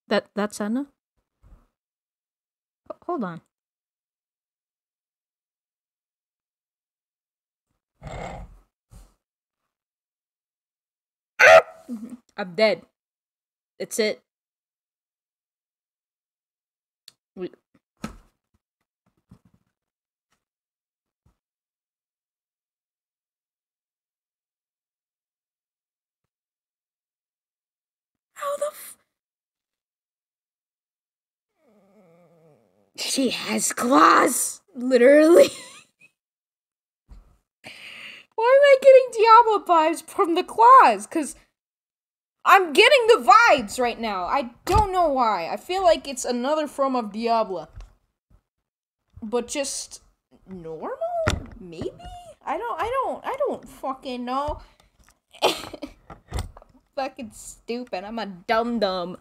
That's Anna? Hold on. I'm dead. It's it. We- How the She has claws! Literally. Why am I getting Diablo vibes from the claws? Because I'm getting the vibes right now. I don't know why. I feel like it's another form of Diablo. But just normal? Maybe? I don't fucking know. Fucking stupid. I'm a dum dum.